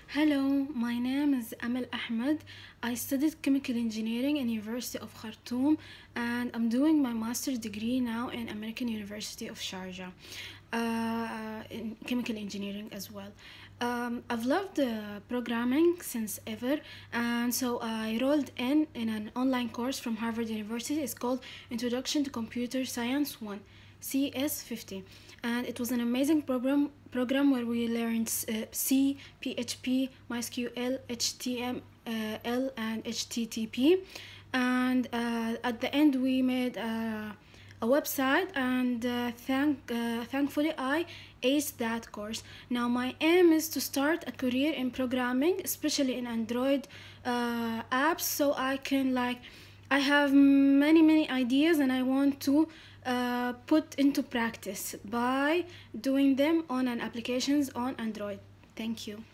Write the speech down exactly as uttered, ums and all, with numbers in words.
Hello, my name is Amal Ahmed. I studied chemical engineering in University of Khartoum and I'm doing my master's degree now in American University of Sharjah uh, in chemical engineering as well. Um, I've loved uh, programming since ever, and so I rolled in in an online course from Harvard University. It's called Introduction to Computer Science one, C S fifty, and it was an amazing program program where we learned uh, C, P H P, MySQL, H T M L, and H T T P, and uh, at the end we made a, a website, and uh, thank uh, thankfully I aced that course. Now my aim is to start a career in programming, especially in Android uh, apps, so I can like I have many many ideas and I want to uh, put into practice by doing them on an applications on Android. Thank you.